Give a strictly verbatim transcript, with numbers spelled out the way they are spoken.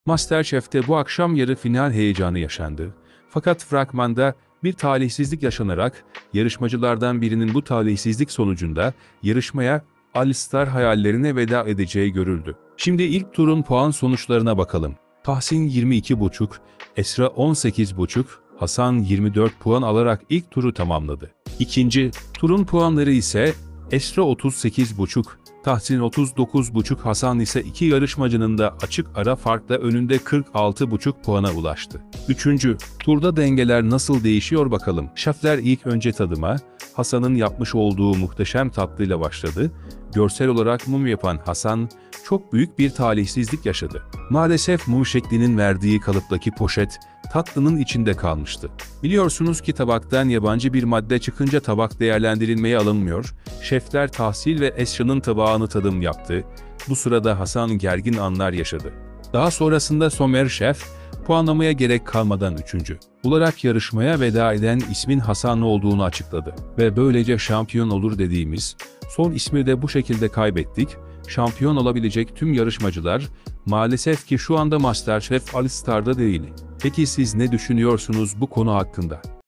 MasterChef'te bu akşam yarı final heyecanı yaşandı. Fakat fragmanda bir talihsizlik yaşanarak yarışmacılardan birinin bu talihsizlik sonucunda yarışmaya All Star hayallerine veda edeceği görüldü. Şimdi ilk turun puan sonuçlarına bakalım. Tahsin yirmi iki buçuk, Esra on sekiz buçuk, Hasan yirmi dört puan alarak ilk turu tamamladı. İkinci turun puanları ise Esra otuz sekiz buçuk, Tahsin otuz dokuz buçuk, Hasan ise iki yarışmacının da açık ara farkla önünde kırk altı buçuk puana ulaştı. Üçüncü turda dengeler nasıl değişiyor bakalım. Şefler ilk önce tadıma, Hasan'ın yapmış olduğu muhteşem tatlıyla başladı. Görsel olarak mum yapan Hasan, çok büyük bir talihsizlik yaşadı. Maalesef mum şeklinin verdiği kalıptaki poşet, tatlının içinde kalmıştı. Biliyorsunuz ki tabaktan yabancı bir madde çıkınca tabak değerlendirilmeye alınmıyor. Şefler Tahsil ve Esra'nın tabağını tadım yaptı. Bu sırada Hasan gergin anlar yaşadı. Daha sonrasında Somer Şef, puanlamaya gerek kalmadan üçüncü olarak yarışmaya veda eden ismin Hasan olduğunu açıkladı. Ve böylece şampiyon olur dediğimiz son ismi de bu şekilde kaybettik. Şampiyon olabilecek tüm yarışmacılar maalesef ki şu anda MasterChef All Star'da değil. Peki siz ne düşünüyorsunuz bu konu hakkında?